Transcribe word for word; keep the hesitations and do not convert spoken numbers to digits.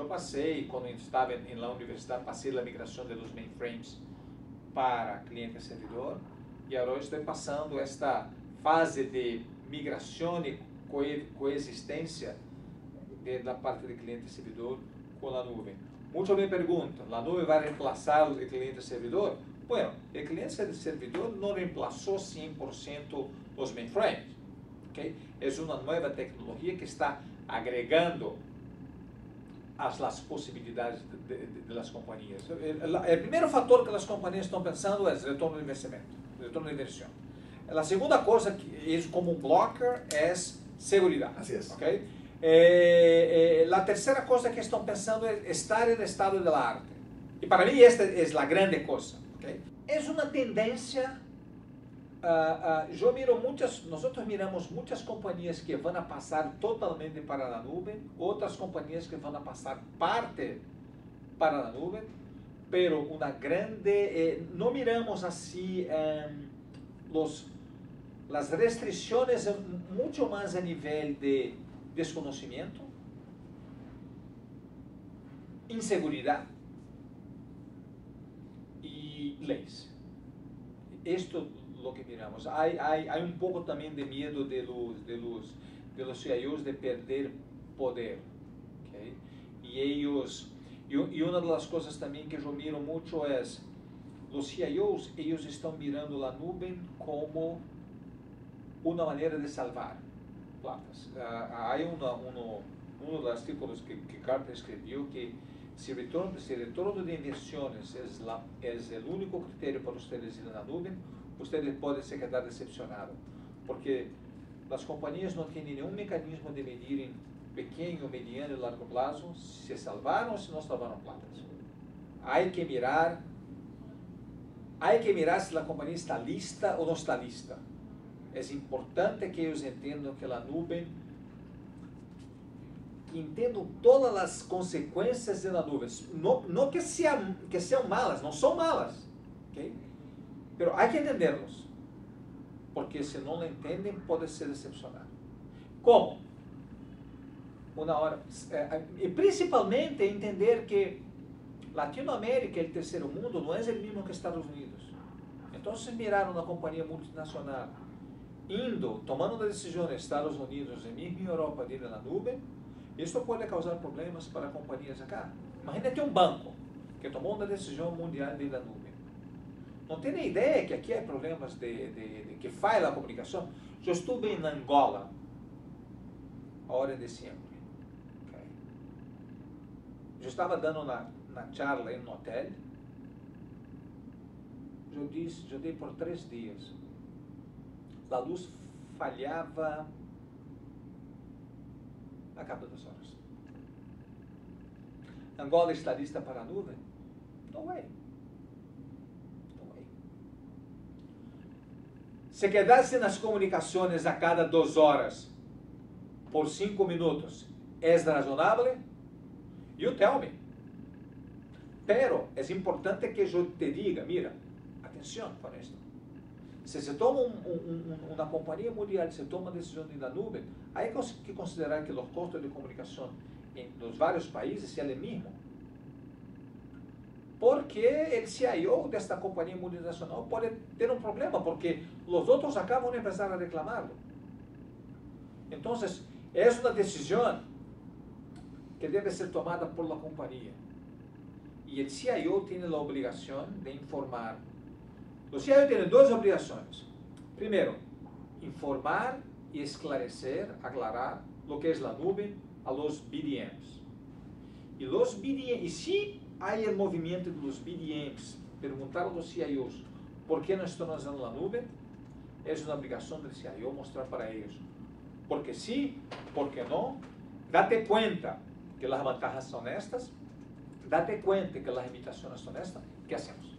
eu passei, quando estava na universidade, passei a migração dos mainframes para cliente-servidor, e agora estou passando esta fase de migração e coexistência da parte de cliente-servidor com a nuvem. Muitos me perguntam, a nuvem vai reemplaçar o cliente-servidor? Bueno, o cliente-servidor não reemplazou cem por cento os mainframes. ¿Okay? É uma nova tecnologia que está agregando as, as possibilidades de, de, de, das companhias. O, o primeiro fator que as companhias estão pensando é o retorno de investimento, retorno de inversión. A segunda coisa que é como um blocker é segurança. Así es. ¿Okay? Eh, eh, a terceira coisa que estão pensando é estar no estado da arte. E para mim esta é a grande coisa. ¿Okay? É uma tendência. Uh, uh, eu miro muitas, nós miramos muitas companhias que vão a passar totalmente para a nuvem, outras companhias que vão a passar parte para a nuvem, pero uma grande, eh, não miramos assim eh, los, as restrições muito mais a nível de desconhecimento, insegurança e leis. Isto lo que miramos. Hay, hay, hay un poco también de miedo de los, de los, de los C I Os de perder poder. ¿Okay? Y ellos, y, y una de las cosas también que yo miro mucho es, los C I Os, ellos están mirando la nube como una manera de salvar platas. Uh, hay una, uno, uno de los artículos que, que Gartner escribió que si el retorno, si el retorno de inversiones es, la, es el único criterio para ustedes ir a la nube, ustedes podem se quedar decepcionados, porque as companhias não têm nenhum mecanismo de medir em pequeno, mediano e largo prazo se salvaram ou se não salvaram platas. Há que mirar, há que mirar se a companhia está lista ou não está lista. É importante que eles entendam que a nuvem, que entendam todas as consequências da nuvem, não, não que, sea, que sejam malas, não são malas, ok? Pero hay que entenderlos, porque se não entendem, pode ser decepcionado. Como? Uma hora, e principalmente entender que Latinoamérica e o terceiro mundo não é o mesmo que Estados Unidos. Então, se miraram uma companhia multinacional indo, tomando uma decisão nos Estados Unidos e mesmo em Europa de ir na nuvem, isso pode causar problemas para companhias acá. Imagina ter um banco que tomou uma decisão mundial de ir na nuvem. Não tem nem ideia que aqui há problemas de, de, de que falha a comunicação. Eu estive em Angola, agora em dezembro. Okay. Eu estava dando na, na charla em um hotel. Eu, disse, eu dei por três dias. A luz falhava a cada duas horas. Angola está lista para a nuvem? Não é. Se quedasse nas comunicações a cada duas horas, por cinco minutos, é razonável? You tell me. Pero é importante que eu te diga, mira, atenção com isto. Se se toma um, um, um, uma companhia mundial, se toma decisão na nuvem, aí é que considerar que os custos de comunicação em nos vários países é o mesmo. Porque o C I O desta companhia multinacional pode ter um problema, porque os outros acabam de começar a reclamá-lo. Então, é uma decisão que deve ser tomada por a companhia. E o C I O tem a obrigação de informar. O C I O tem duas obrigações. Primeiro, informar e esclarecer, aclarar o que é a nuvem a los B D Ms. E los B D Ms, e se há o movimento dos B D Ms, perguntar aos C I Os por que não estão usando a nuvem, é uma obrigação do C I O mostrar para eles. Porque sim, porque não, date conta que as vantagens são estas, date conta que as limitações são estas, ¿qué hacemos?